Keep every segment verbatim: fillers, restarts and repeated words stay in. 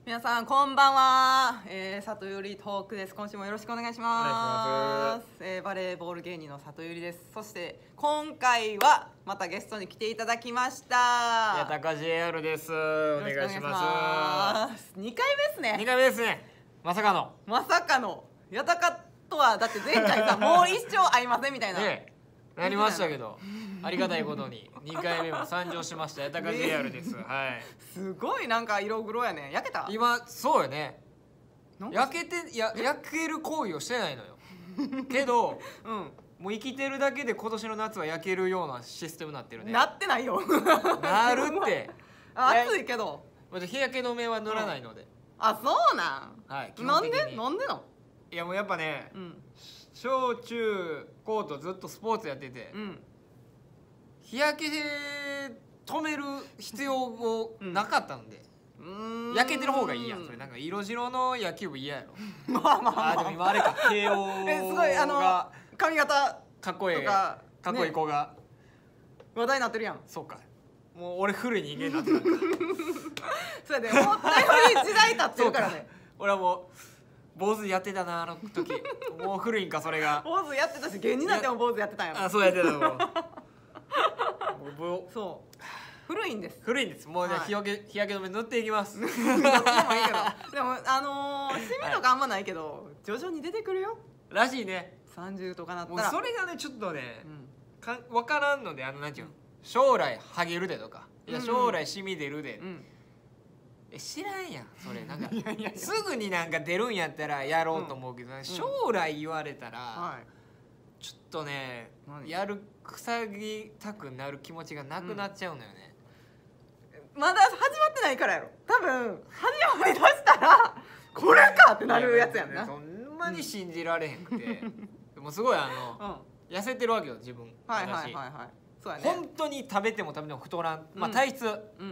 皆さんこんばんは、えー、里よりトークです。今週もよろしくお願いします。えー、バレーボール芸人の里よりです。そして今回はまたゲストに来ていただきました。 やたか ジェイアール です。お願いします。 にかいめですね。 にかいめですね。まさかのまさかのやたかとはだって前回さもう一生会いませんみたいな、 ね、なりましたけどありがたいことににかいめも参上しましたやたか ジェイアール です。はい。 すごいなんか色黒やね。焼けた？ 今そうよね。焼けてや焼ける行為をしてないのよ。けど、うん、もう生きてるだけで今年の夏は焼けるようなシステムになってるね。 なってないよ。 なるって。 暑いけど。 日焼け止めは塗らないので。 あ、そうなん。 はい。 なんでなんでの？ いやもうやっぱね、うん、小中高とずっとスポーツやってて、うん、日焼け止める必要もなかったんで、うん、焼けてる方がいいやん。それなんか色白の野球部嫌やろ。まあまあまあ、あでも今あれか慶応えすごいあの髪型かっこいいかっこいい子が、ね、 話題になってるやん。 そうか。もう俺古い人間になってるからそれでもったいない時代経ってるからね。 俺はもう坊主やってたなあの時。もう古いんかそれが。 坊主やってたし芸人なんても坊主やってたんやろ。 あ、そうやってたの。 そう古いんです。 古いんです。もうね、はい、日焼け日焼け止め塗っていきます。 塗ってもいいけどでもあのー、シミとかあんまないけど、はい、徐々に出てくるよらしいね。 さんじゅうとかなったらもうそれがねちょっとね、うん、か分からんので、あのなんていうの、将来ハゲるでとか、いや将来シミ出るで、うん、え知らんやんそれ。なんかいやいやいやすぐになんか出るんやったらやろうと思うけど、うん、将来言われたら、はい、ちょっとねやる塞ぎたくなる気持ちがなくなっちゃうのよね、 うん、まだ始まってないからやろ。多分始まりだしたらこれかってなるやつやんな。 そんなに信じられへんくて、うん、でもすごいあの、うん、痩せてるわけよ自分。 はいはいはいはいそうやね、 本当に食べても食べても太らん、まあ、体質、うん、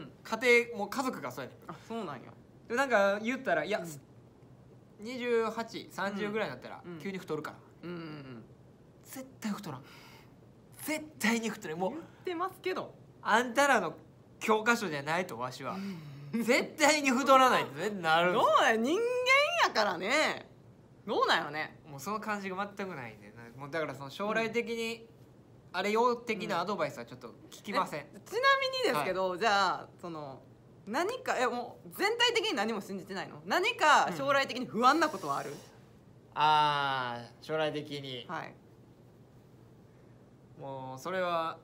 家庭もう家族がそうやねん。 あそうなんや。 でなんか言ったらいや、うん、にじゅうはち、さんじゅうぐらいになったら急に太るから、うんうんうん、絶対太らん。絶対に太る。もう言ってますけどあんたらの教科書じゃないとわしは絶対に太らないってなるんです。 どうだよ人間やからね。どうなんよね。 もうその感じが全くないんで、もうだからその将来的に、うんあれ用的なアドバイスはちょっと聞きません、うん、 ちなみにですけど、はい、じゃあその何かえもう全体的に何も信じてないの？何か将来的に不安なことはある？うん、 ああ将来的に、 はい、 もうそれは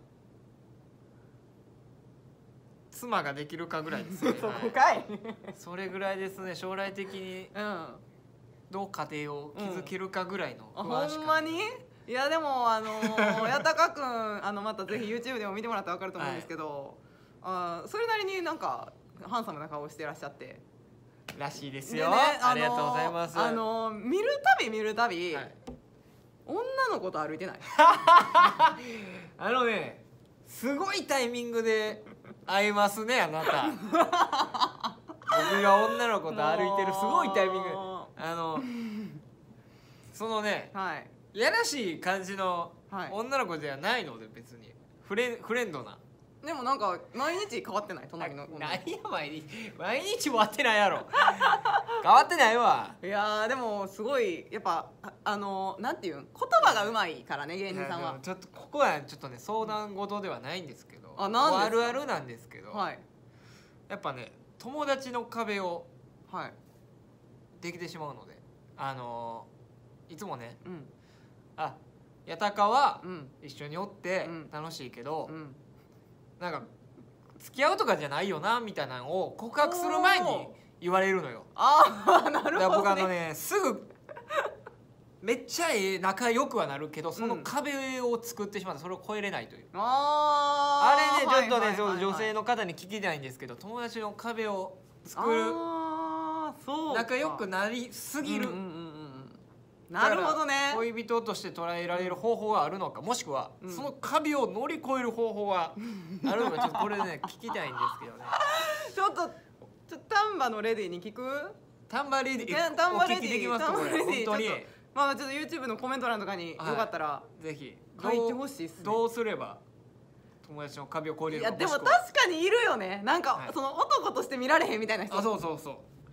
妻ができるかぐらいですね。 そこかい、はい、 それぐらいですね。将来的にどう家庭を築けるかぐらいの不安しか、 うん、ほんまに？いやでもあのー、やたかくんあのまたぜひ YouTube でも見てもらったら分かると思うんですけど、はい、あそれなりになんかハンサムな顔してらっしゃってらしいですよ、ね、あ, ありがとうございます。 あのー、見るたび見るたび、はい、女の子と歩いてないあのねすごいタイミングで会いますねあなた僕が女の子と歩いてるすごいタイミングあのそのね、はいやらしい感じの女の子ではないので別にフレフレンドな。 でもなんか毎日変わってない隣の。 何や毎日毎日も会ってないやろ変わってないわ。 いやでもすごいやっぱあのなんていうん言葉がうまいからね芸人さんは。 ちょっとここはちょっとね相談事ではないんですけど、 あなんですか？ あるあるなんですけど、 はい、 やっぱね友達の壁をできてしまうので、あのいつもね、うんあやたかは一緒におって楽しいけど、うん、なんか付き合うとかじゃないよなみたいなのを告白する前に言われるのよ。 ああなるほど、ね、 だから僕あのねすぐめっちゃええ仲良くはなるけどその壁を作ってしまってそれを越えれないという、うん、あれねちょっとね女性の方に聞きたいんですけど、友達の壁を作る仲良くなりすぎる、うんうんうんなるほどね。 恋人として捉えられる方法はあるのか、もしくは、うん、その壁を乗り越える方法はあるのか、ちょっとこれね聞きたいんですけどね。 ちょっとちょ丹波のレディに聞く？ 丹波レディ丹波レディお聞きできますかこれ本当に。 まあちょっと YouTube のコメント欄とかによかったら、はい、 ぜひ書いてほしいっすね。 どうすれば友達の壁を越えれるか。 いやでも確かにいるよね。なんか、はい、その男として見られへんみたいな人。 あそうそうそう。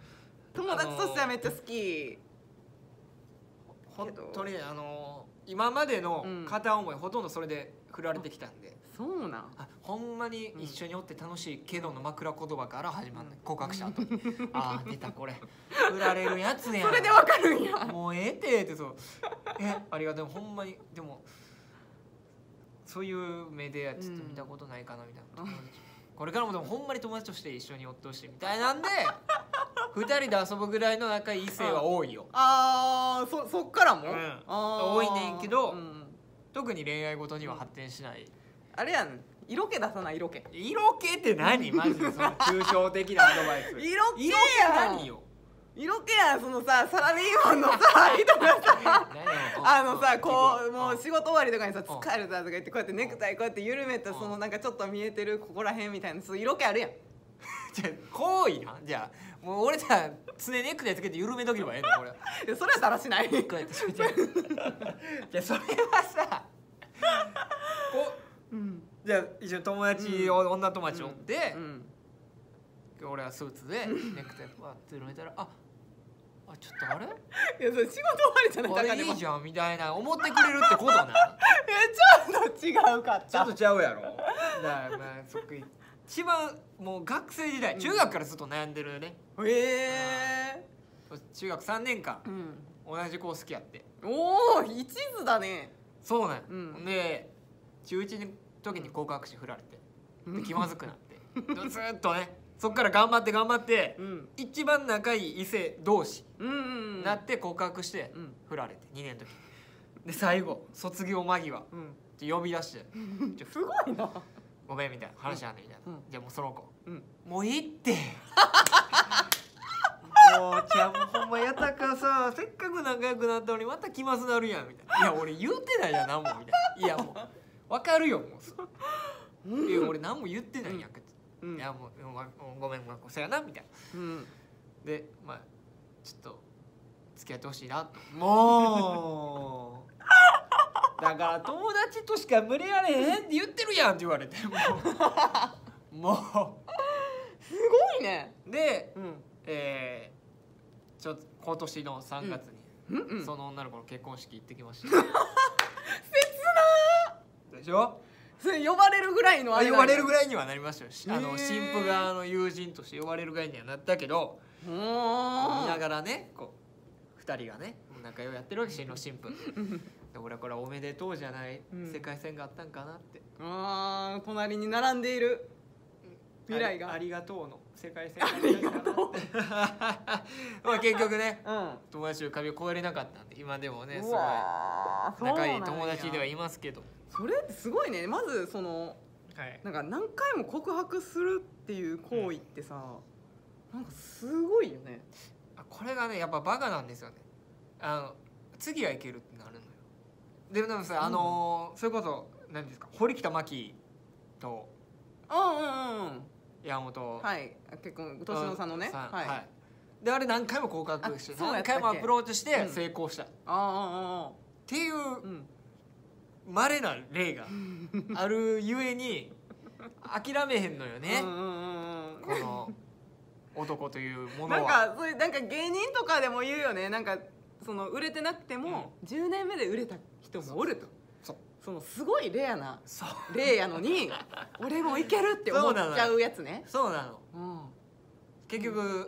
友達としてはめっちゃ好き。 本当にあの今までの片思い、ほとんどそれで振られてきたんで、 そうなん、 あほんまに一緒におって楽しいけどの枕言葉から始まる、告白した後ああ出たこれ振られるやつやん、 それでわかるんや。 もうええてってそう、えありがとう、ほんまにでもそういう目でちょっと見たことないかなみたいな、これからもでもほんまに友達として一緒におってほしいみたいなんでふたりで遊ぶぐらいの仲いい異性は多いよ。 ああ、そそっからも、 うん、多いねんけど、うん、特に恋愛ごとには発展しない。 あれやん、色気出さない。色気色気って何マジでその抽象的なアドバイス色気や何よ、 色気やん。そのさサラリーマンのさ人がさあのさこうもう仕事終わりとかにさ疲れたとか言ってこうやってネクタイこうやって緩めたそのなんかちょっと見えてるここら辺みたいなそう色気あるやん。 じゃあ行為なじゃあもう俺さ常ネクタイつけて緩めとけばええのこれ。 いやそれはだらしない。 こうやって締めてじゃあそれはさこう、うん、じゃあ一緒に友達、うん、女友達おって、うんうん、俺はスーツでネクタイパッて緩めたらああちょっとあれいやそれ仕事終わりじゃないあれいいじゃんみたいな思ってくれるってことなえちょっと違うかった。 ちょっとちゃうやろ。だからまあそっか一番もう学生時代、うん、中学からずっと悩んでるね。 へえ中学さんねんかん、うん、同じ子好きやって。 おお一途だね。 そうなん、うん、で中いちの時に告白して振られてで気まずくなってずっとねそっから頑張って頑張って、うん、一番仲いい異性同士になって告白して振られてにねんの時で最後卒業間際、うん、呼び出して 「すごいなごめん」みたいな話あんねんみたいな、うん、じゃあもうその子、うん、もういいってもうちゃんほんまやたかさせっかく仲良くなったのにまた気まずなるやんみたいな「いや俺言うてないやん何も」みたいな「いやもう分かるよもう」いや俺何も言ってないやんか」うん、いやもうごめんごめんそやなみたいな、うん、でまあちょっと付き合ってほしいなともうだから友達としか無理やれへんって言ってるやんって言われてもうもうすごいね。 で、うん、えー、ちょっと今年のさんがつに、うんうんうん、その女の子の結婚式行ってきました切なーでしょ。 それ呼ばれるぐらいのあれ呼ばれるぐらいにはなりましたよ。あの新婦側の友人として呼ばれるぐらいにはなったけど見ながらねこうふたりがね仲良いやってるわけ新郎新婦で俺はこれはおめでとうじゃない世界線があったんかなって、 うん、ああ隣に並んでいる未来があ, ありがとうの世界線があったんかなってまあ結局ね、うん、友達の壁を越えれなかったんで今でもねすごい仲いい友達ではいますけど。 それってすごいね。まずその、はい、なんか何回も告白するっていう行為ってさ、うん、なんかすごいよね。 これがねやっぱバカなんですよね。あの次はいけるってなるのよ。でもでもさ、うん、あのそれこそ何ですか堀北真希とうんうんうん山本はい結婚年の差のね、 はい、はい、であれ何回も告白して何回もアプローチして成功した、うん、あああっていう、うん稀な例があるゆえに諦めへんのよねこの男というものは。 なんかそういうなんか芸人とかでも言うよね。なんかその売れてなくてもじゅうねんめで売れた人もおると。そうそのすごいレアな例やのに俺もいけるって思っちゃうやつね。 そうなの、うん、結局、うんうん、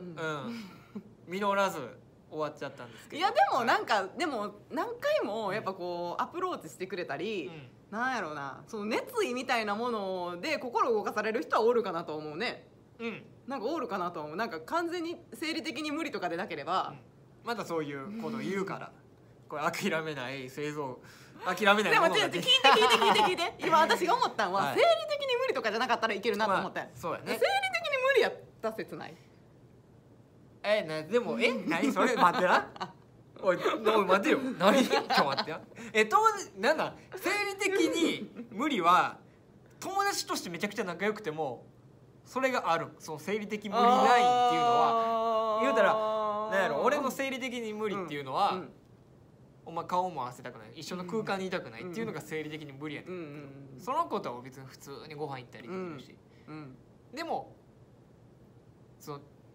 実らず終わっちゃったんですけど。 いやでもなんか、はい、でも何回もやっぱこうアプローチしてくれたり、うん、なんやろうなその熱意みたいなもので心動かされる人はおるかなと思うね。うん、なんかおるかなと思う。なんか完全に生理的に無理とかでなければ、 うん、またそういうことを言うから、うん、これ諦めない製造諦めないものがでも聞いて聞いて聞いて聞いて今私が思ったのは、はい、生理的に無理とかじゃなかったらいけるなと思った、まあ、 そうやね。生理的に無理やった説ない。 えなでもえ何それ待ってなおいおい待てよ何ちょっと待ってやえとなんだ生理的に無理は友達としてめちゃくちゃ仲良くてもそれがある。その生理的無理ラインっていうのは言うたらなんやろ俺の生理的に無理っていうのは、うんうん、お前顔も合わせたくない一緒の空間にいたくないっていうのが生理的に無理やね、うんうんうん、その子とは別に普通にご飯行ったりできるし、うんうん、でもその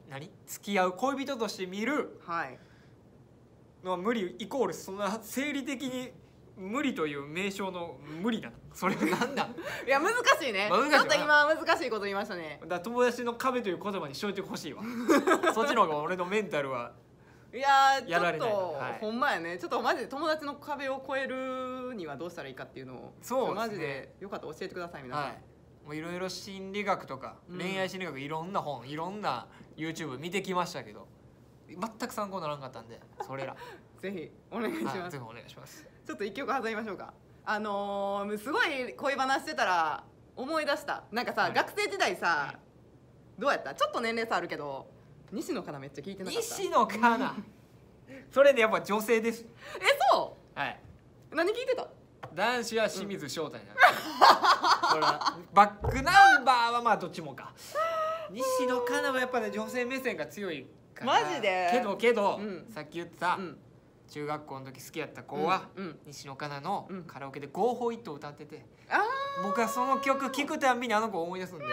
何付き合う恋人として見るのは無理イコールそんな生理的に無理という名称の無理なのそれなんだいや難しいね、まあ、難しいちょっと今難しいこと言いましたね。 だから友達の壁という言葉にしといてほしいわそっちの方が俺のメンタルはいやーちょっと、はい、ほんまやねちょっとマジで友達の壁を越えるにはどうしたらいいかっていうのをそう、ね、マジでよかったら教えてください皆さん、はい、 もういろいろ心理学とか、うん、恋愛心理学いろんな本いろんな YouTube 見てきましたけど全く参考にならなかったんでそれらぜひお願いします、はい、 ぜひお願いします。 ちょっと一曲挟みましょうか。あのー、すごい恋バナしてたら思い出したなんかさ、はい、学生時代さ、はい、どうやったちょっと年齢差あるけど西野カナめっちゃ聞いてなかった。 西野カナそれねやっぱ女性です。 えそうはい何聞いてた。 男子は清水翔太になる、うん、バックナンバーはまあどっちもか西野カナはやっぱね女性目線が強いからマジでけどけど、うん、さっき言った、うん中学校の時好きやった子は、うんうん、西野カナのカラオケで「ゴーホーイット」を歌ってて、うん、僕はその曲聴くたびにあの子を思い出すんで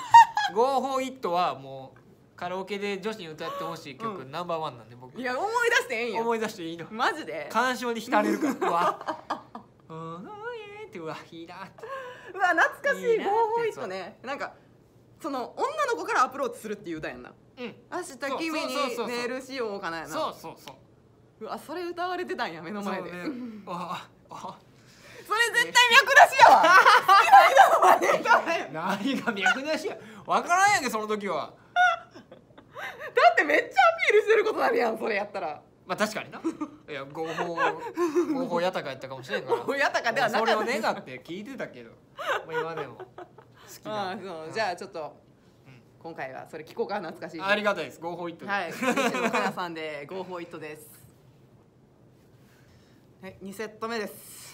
「ゴーホーイット」はもうカラオケで女子に歌ってほしい曲、うん、ナンバーワンなんで僕いや思い出してええんや思い出していいのマジで感傷に浸れるからうわうわってうわいいなってうわ懐かしい「ゴーホーイット」ねなんかその女の子からアプローチするっていう歌やんな、うん、明日君にメールしようかなやなそうそうそううわそれ歌われてたんや目の前で、ね、 ああそれ絶対脈なしやわ好きな人の前で何が脈なしや分からんやんけその時はだってめっちゃアピールしてることなるやんそれやったらまあ確かにないや合法合法やたかやったかもしれんから合法やたかではなかったそれを願って聞いてたけどもう今でも好きなあそうじゃあちょっと今回はそれ聞こうか懐かしいありがたいですゴーホーイットはい西野カナさんでゴーホーイットですはい、にセット目です、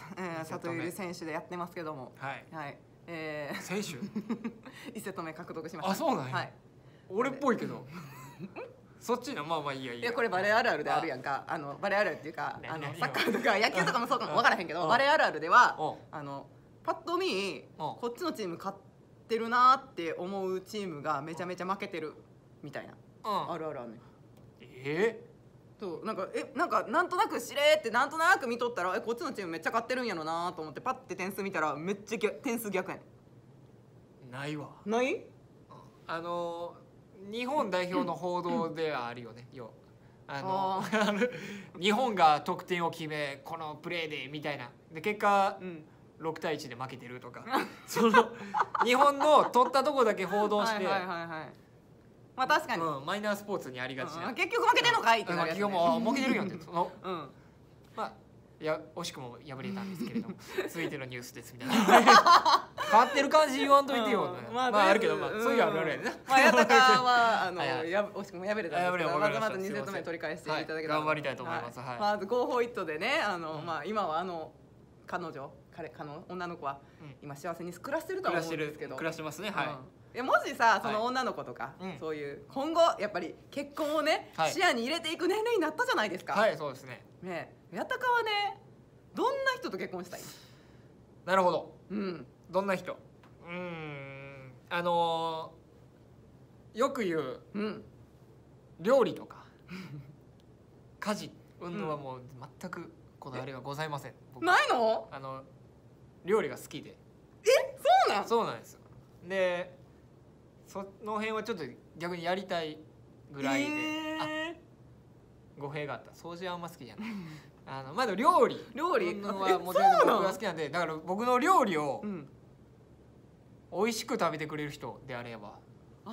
えー、里百合選手でやってますけどもはい、 はいえー、 選手いちセット目獲得しました。 あそうなんや、はい、俺っぽいけどそっちのまあまあいいやいいやいやこれバレーあるあるであるやんかあのバレーあるあるっていうかあのサッカーとか野球とかもそうかも分からへんけどバレーあるあるではあのパッと見こっちのチーム勝ってるなって思うチームがめちゃめちゃ負けてるみたいなあるあるあるねえーそうなんかえなんかなんとなくしれーってなんとなく見とったらえこっちのチームめっちゃ勝ってるんやろなと思ってパッて点数見たらめっちゃ点数逆やねんないわないあの日本代表の報道ではあるよねよあの日本が得点を決めこのプレーでみたいなで結果、うん、ろくたいいちで負けてるとかその日本の取ったとこだけ報道してはいはいはいはいまあ確かに、 うん、マイナースポーツにありがちな、 うん、結局負けてんのかいってなるやつ、ね、 も負けてるやんってその、うん、まあいや惜しくも敗れたんですけれども続いてのニュースですみたいな勝ってる感じ言わんといてよ、うん、まあ、まあ、あるけど、まあ、そういうあるあるやね、 まあやったかはあのや惜しくも敗れたんですけどまずまずにセット目取り返していただけたら、はい、 頑張りたいと思います、はいはい、 まずゴーホーイットでねあの、うん、まあ今はあの彼女彼彼の女の子は、うん、今幸せに暮らしてると思うんですけど暮らしてますねはい、うんいやもしさその女の子とか、はい、そういう今後やっぱり結婚をね、はい、視野に入れていく年齢になったじゃないですかはいそうですねねやたかはねどんな人と結婚したい？ なるほど、 うん、 どんな人うーんあのー、よく言う、うん、料理とか家事運動はもう全くこだわりがございません、 うん、ないの？ あの料理が好きでえそうなん？ そうなんですよでその辺はちょっと逆にやりたいぐらいで、えー、語弊があった掃除はあんま好きじゃないあのまだ料理料理はもちろん僕が好きなんでだから僕の料理を美味しく食べてくれる人であれば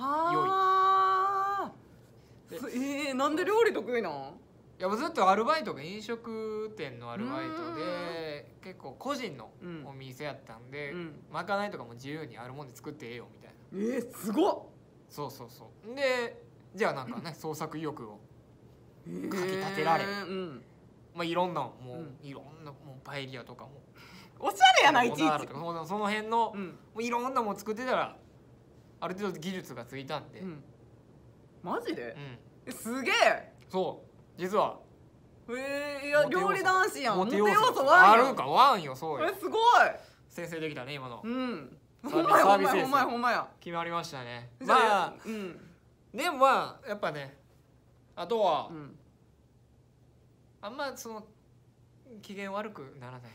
あ良いえー、なんで料理得意なん？ いやずっとアルバイトが飲食店のアルバイトで結構個人のお店やったんで、うん、まかないとかも自由にあるもんで作ってええよみたいなえー、すごっそうそうそうでじゃあなんかね創作意欲をかきたてられ、えーうんまあ、いろんなもう、うん、いろんなもうパエリアとかもおしゃれやないちいちその辺の、うん、もういろんなもん作ってたらある程度技術がついたんで、うん、 マジで、うん、すげえそう実はえー、いや料理男子やんモテ要素ワンあるかワンよそうよえすごい先生できたね今のうんほんまやほんまやほんまやほんまや決まりましたねまあ、 うん、 でもまあやっぱねあとは、 うん、 あんまその機嫌悪くなら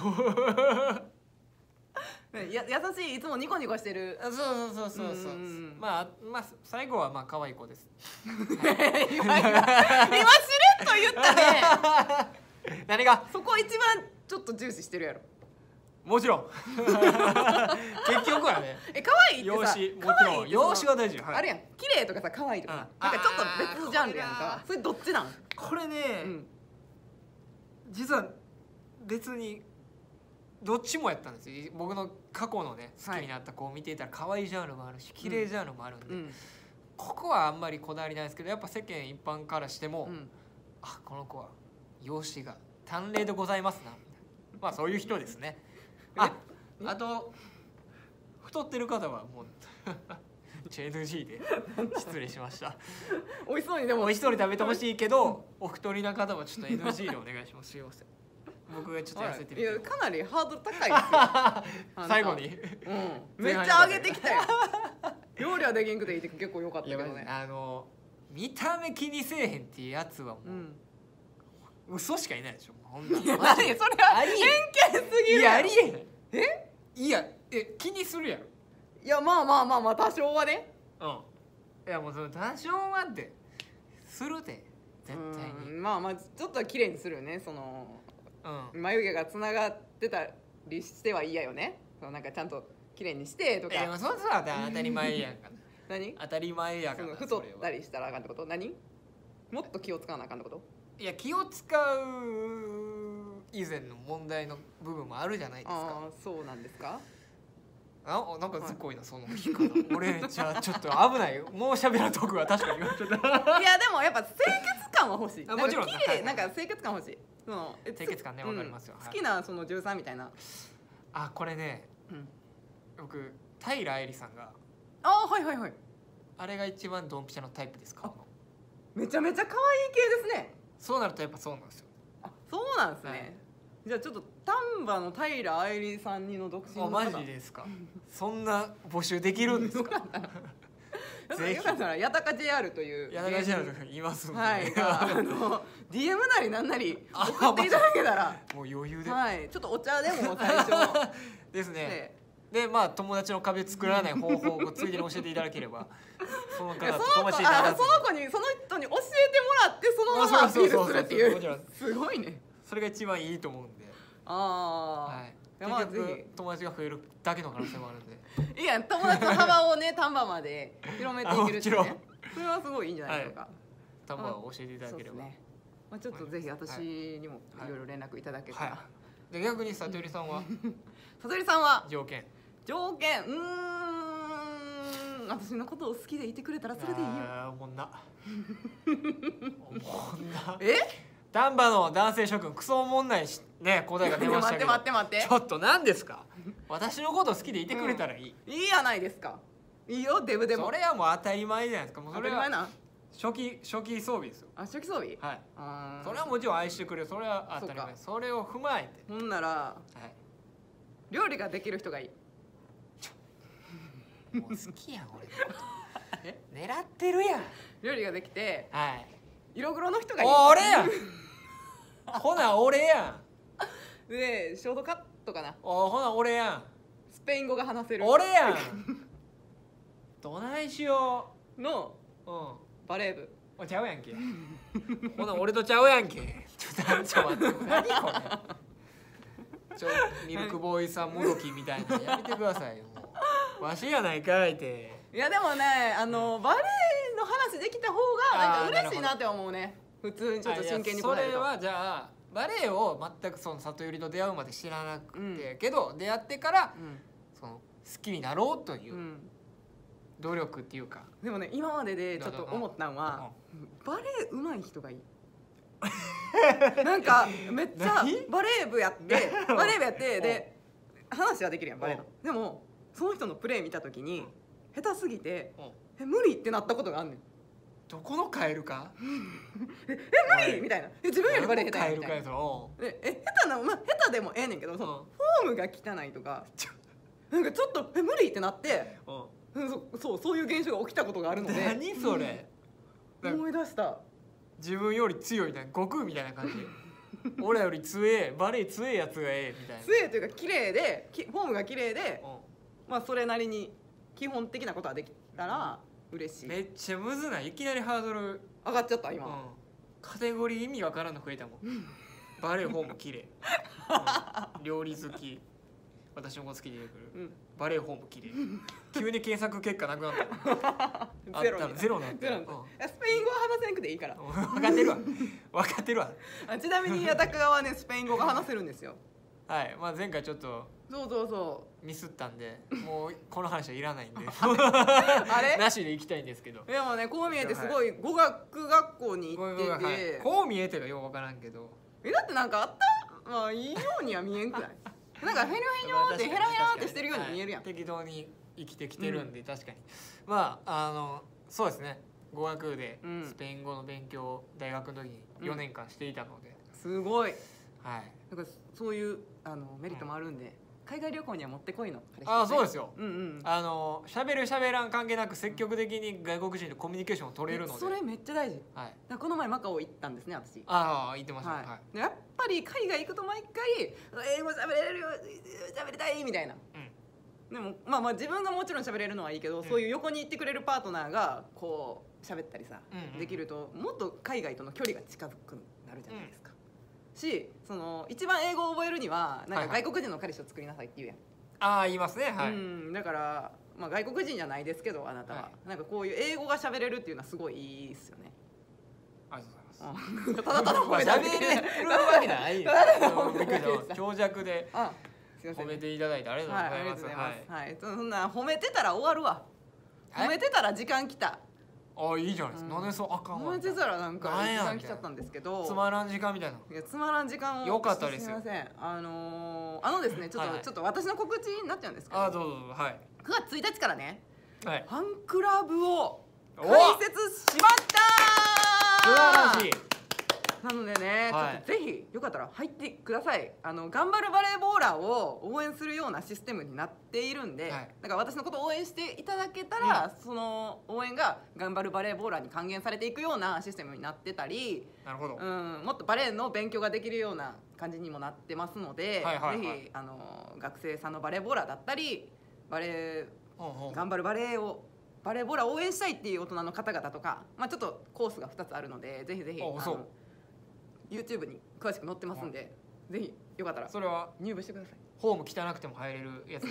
ないや優しいいつもニコニコしてる。 そうそうそうそうそう、うん、まあまあ最後はまあ可愛い子です。 今しれっと言ったね。 何がそこ一番ちょっと重視してるやろ。 もちろん結局はねえ可愛いってさ、 容姿もちろん容姿は大事、 はい、あるやん綺麗とかさ可愛いとかさ、なんかちょっと別ジャンルやんか。それどっちなん？ これね、うん、実は別にどっちもやったんですよ。僕の過去のね好きになった子を見ていたら可愛いジャンルもあるし綺麗ジャンルもあるんで、うん、ここはあんまりこだわりないですけど、やっぱ世間一般からしても、うん、あこの子は容姿が端麗でございますな、まあそういう人ですね。あ, あと太ってる方はもうエヌジー で失礼しました。 美味しそうにでもお一人食べてほしいけどお太りな方はちょっと エヌジー でお願いします。すいません、僕がちょっと痩せてる。 いやかなりハードル高いですよ。 最後に、 うん、めっちゃ上げてきたよ。料理はできんくていいって結構良かったけどね。 あの見た目気にせえへんっていうやつはもう、うん、嘘しかいないでしょ。ほんないや何それは偏見すぎる。 いやありえへん。 えいやえ気にするやろ。 いやまあまあまあまあ多少はね。 うん。いやもうその多少はってするで絶対に。 まあまあちょっとは綺麗にするよね。その、うん、眉毛がつながってたりしては嫌よね。そのなんかちゃんと綺麗にしてとか。 いやそうそう当たり前やんか。 何？ 当たり前やから。 太ったりしたらあかんってこと？何？もっと気を使わなあかんってこと？ いや気を使う以前の問題の部分もあるじゃないですか。 ああそうなんですか。 あなんかすごいな、はい、その日から俺じゃあちょっと危ないよ。もう喋らんとくは確かに言われちゃった。 いやでもやっぱ清潔感は欲しい。 あもちろん綺麗なんか清潔感欲しい。その清潔感ねわかりますよ、 うん、好きなそのじゅうさんみたいな。 あこれね、うん、僕平愛理さんがあはいはいはいあれが一番ドンピシャのタイプですか。 めちゃめちゃ可愛い系ですね。 そうなるとやっぱそうなんですよ。 あそうなんですね、はい、じゃあちょっと丹波の平愛理さんにの独身の方。 マジですか。そんな募集できるんですか。 ぜひよかったら八高 ジェイアール という八高 ジェイアール といますんで、 はい、あの ディーエム なりなんなり送っていただけたらもう余裕で、 はい、ちょっとお茶でも最初ですね。でまあ友達の壁作らない方法をついでに教えていただければその方と友達にならずその子にその人に教えてもらってそのままアピールするっていうすごいね。 それが一番いいと思うんで。 ああ、はい、 結局友達が増えるだけの可能性もあるんで。 いや友達の幅をね丹波まで広めていけるってね、それはすごいいいんじゃないでしょうか。 丹波を教えていただければ、 ね、まあちょっとぜひ私にもいろいろ連絡いただけたら、はいはい、 で逆にさとりさんはさとりさんは条件条件うーん私のことを好きでいてくれたらそれでいいよ。 あおもんなおもんなえ丹波の男性諸君クソおもんないしね答えが出ましたけど待って待って待ってちょっと何ですか。私のこと好きでいてくれたらいい、 うん、いいやないですか。いいよデブでも。 それはもう当たり前じゃないですか。もうそれは当たり前な初期初期装備ですよ。 あ初期装備。 はい。あそれはもちろん愛してくれる。それは当たり前。 そ, それを踏まえてほんなら、はい、料理ができる人がいい。 もう好きやん俺え狙ってるやん。 料理ができて、 はい、 色黒の人がいい。 俺やんほな俺やんでショートカットかな。 おほな俺やん。 スペイン語が話せる俺やんどないしようの、うん、バレー部。 おちゃうやんけほな俺とちゃうやんけ。ちょっとちょ待って何これちょミルクボーイさんもどきみたいなやめてくださいよ。もうわしやないかいて。 いやでもねあのバレーの話できた方がなんか嬉しいなって思うね。普通にちょっと真剣に答えると。 それはじゃあバレエを全くその里百合と出会うまで知らなくて、うん、けど出会ってから、うん、その好きになろうという、うん、努力っていうか。 でもね今まででちょっと思ったのは、うん、バレエ上手い人がいいなんかめっちゃバレー部やってバレー部やってで話はできるやんバレーの。でもその人のプレー見た時に下手すぎてえ無理ってなったことがあんねん。 どこのカエルかえ無理みたいな。え自分よりバレー下手やみたいな。え下手な、まあ、下手でもええねんけどそのフォームが汚いとかなんかちょっとえ無理ってなってそそうそういう現象が起きたことがあるので何それ思い出した。 自分より強いみたいな、悟空みたいな感じ俺より強え、バレエ強えやつがええみたいな。 強えというか綺麗できフォームが綺麗で、まあそれなりに基本的なことはできたら嬉しい。 めっちゃむずない。いきなりハードル上がっちゃった今、 うん、カテゴリー意味わからんの増えたもんバレエフォーム綺麗、うん、料理好き、私の子好きで出てくる、うん、バレエフォーム綺麗急に検索結果なくなったゼロにゼロになってる、 うん、スペイン語は話せなくていいから分かってるわ分かってるわちなみに矢高川はねスペイン語が話せるんですよ。 はい、まあ、前回ちょっとそうそうそうミスったんでもうこの話はいらないんであれなしでいきたいんですけど、 でもねこう見えてすごい語学学校に行ってて、はい、 こう見えてがよう分からんけど、 えだってなんかあったまあいいようには見えんくないなんかヘニョヘニョってヘラヘラってしてるように見えるやん、 はい、適当に生きてきてるんで、うん、確かにまああのそうですね、語学でスペイン語の勉強を大学の時によねんかんしていたので、 うん、すごい、 はい、 なんかそういうあのメリットもあるんで、うん、海外旅行にはもってこいの彼氏、ね、 ああそうですよ、 うんうん、 あの喋る喋らん関係なく積極的に外国人とコミュニケーションを取れるので、 それめっちゃ大事、はい、この前マカオ行ったんですね私。 ああ行ってました、はいはい、やっぱり海外行くと毎回英語喋れるよ喋りたいみたいな、うん、でもまあまあ自分がもちろん喋れるのはいいけど、うん、そういう横に行ってくれるパートナーがこう喋ったりさ、うんうん、できるともっと海外との距離が近くなるじゃないですか、うん、しその一番英語を覚えるにはなんか外国人の彼氏を作りなさいって言うやん、はいはい、 ああ言いますね、はい、 うん、だから、まあ、外国人じゃないですけどあなたは、はい、なんかこういう英語が喋れるっていうのはすごいいいですよね。 ありがとうございます。 ただただ褒めただけ喋れるわけない強弱で褒めていただいてありがとうございます。はい、 はい、そんな褒めてたら終わるわ。褒めてたら時間来た。 ああいいじゃないですか。なんでそうあかんわ。 褒めてたらなんか時間来ちゃったんですけど。 つまらん時間みたいな。 いやつまらん時間を。 よかったですよ。 すみません。あのあのですねちょっとちょっと私の告知になっちゃうんですけど。 あどうぞはい。 くがつついたちからね、 はい、 ファンクラブを開設しました。 素晴らしい。 なのでね、はい、ちょっとぜひよかったら入ってください。あの頑張るバレーボーラーを応援するようなシステムになっているんで、はい、だから私のことを応援していただけたら、うん、その応援が頑張るバレーボーラーに還元されていくようなシステムになってたり、 なるほど、 うん、もっとバレーの勉強ができるような感じにもなってますので、はいはいはい、ぜひあの学生さんのバレーボーラーだったりバレー頑張るバレーをバレーボーラーを応援したいっていう大人の方々とか、まあ、ちょっとコースがふたつあるのでぜひぜひあのYouTube に詳しく載ってますんで、うん、ぜひよかったらそれは入部してください。 ホーム汚くても入れるやつ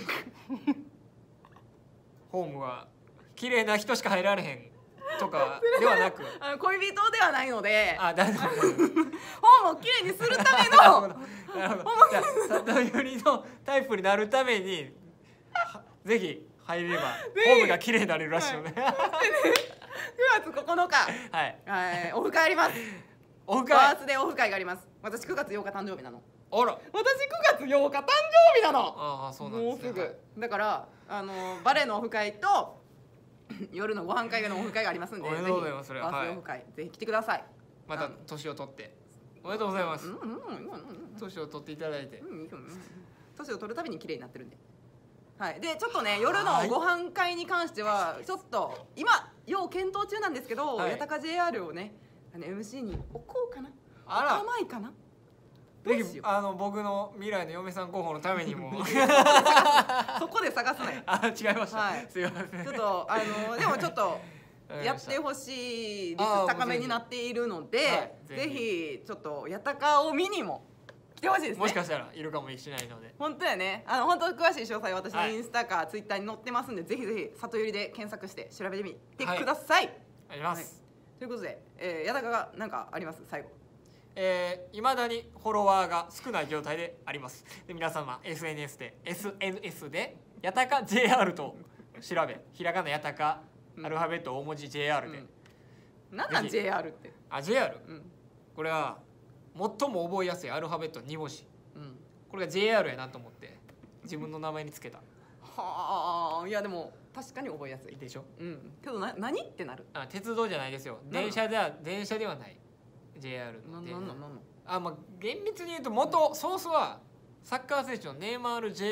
ホームは綺麗な人しか入られへんとかではなくあの恋人ではないのであだホームを綺麗にするためのなるほどじゃあ里寄りのタイプになるためにぜひ入れればホームが綺麗になれるらしいよね、はい、くがつここのか、 はいはい、オフ会あります。 オフ会バースデーオフ会があります。私くがつようか誕生日なの。 あら私くがつようか誕生日なの。 ああそうなんですね。 もうすぐだからあのバレーのオフ会と夜のご飯会のオフ会がありますんで、 おめでとうございます。それはバースデーオフ会、はい、ぜひ来てください。 また年を取っておめでとうございます。年を取っていただいて年を取るたびに綺麗になってるんで、はい、でちょっとね夜のご飯会に関してはちょっと今要検討中なんですけど、はい、八高 ジェイアール をねあの エムシー に置こうかな、 あら甘いかな、 ぜひあの僕の未来の嫁さん候補のためにもそこで探すなよ。 あ違いました、はい、すいません。 ちょっとあのでもちょっとやってほしい率高めになっているので、はい、ぜひちょっと八高を見にも来てほしいですね。 もしかしたらいるかもしれないので。 本当やね。あの本当詳しい詳細は私のインスタかツイッターに載ってますんで、はい、ぜひぜひ里寄りで検索して調べてみてください。はい、 あります。はいということで、えー、八高が何かあります最後。 えー、未だにフォロワーが少ない状態であります。で皆様 エスエヌエス で エスエヌエス で八高 ジェイアール と調べ、ひらがな八高、うん、アルファベット大文字 ジェイアール で、 うん、何なん ジェイアール って。 あ ジェイアール、うん、これは最も覚えやすいアルファベットに文字、うん、これが ジェイアール やなと思って自分の名前につけた。 はあ、いやでも確かに覚えやすいでしょ。 うん。けどな何ってなる。 あ鉄道じゃないですよ。電車では電車ではない。ジェイアール って。 なんなんなんなん。 あまあ厳密に言うと元ソースはサッカー選手のネイマール J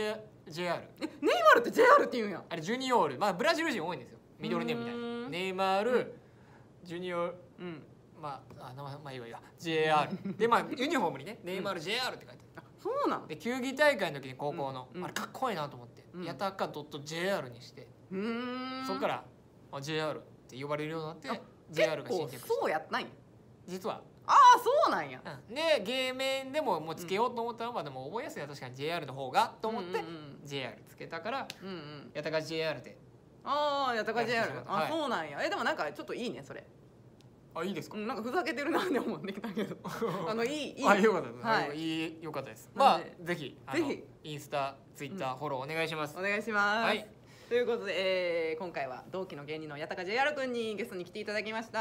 ジェイアール。 えネイマールって ジェイアール って言うんや。 あれジュニオール、まあブラジル人多いんですよ、ミドルネームみたいな。ネイマール、ジュニオール、うんまああ名前まあいいわいいわ ジェイアール でまあユニフォームにねネイマール ジェイアール って書いてある。 そうなんで球技大会の時に高校のあれかっこいいなと思ってやたか .ジェイアール にしてそっからあ ジェイアール って呼ばれるようになって ジェイアール が新着した。 そうやったんや実は。 ああそうなんや。 で芸名でももうつけようと思ったのはでも覚えやすいのは確かに ジェイアール の方がと思って ジェイアール つけたからやたか ジェイアール で。 ああやたか ジェイアール あそうなんや。えでもなんかちょっといいねそれ。 あいいですか。 なんかふざけてるなって思ってきたけどあのいいいい。 あよかったです。はい、いいよかったです。まあぜひぜひインスタツイッターフォローお願いします。 お願いします。はい。ということで、えー、今回は同期の芸人のやたか ジェイアール 君にゲストに来ていただきました。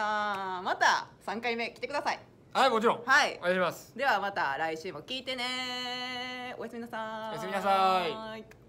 またさんかいめ来てください。 はいもちろん。はいお願いします。 ではまた来週も聞いてね。おやすみなさい。 おやすみなさい。